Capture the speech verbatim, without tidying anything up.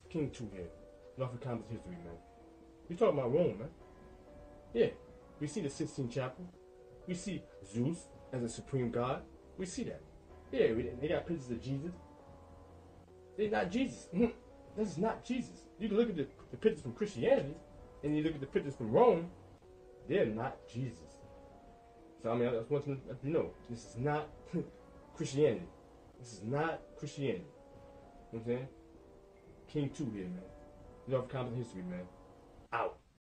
King two here. North African history, man. We talking about Rome, man. Yeah. We see the Sistine Chapel. We see Zeus as a supreme god. We see that. Yeah, we, they got pictures of Jesus. They're not Jesus. This is not Jesus. You can look at the, the pictures from Christianity, and you look at the pictures from Rome. They're not Jesus. So I mean, I just want to let you know, this is not Christianity. This is not Christianity. You know what I'm saying? King two here, man. You know, common history, man. Out.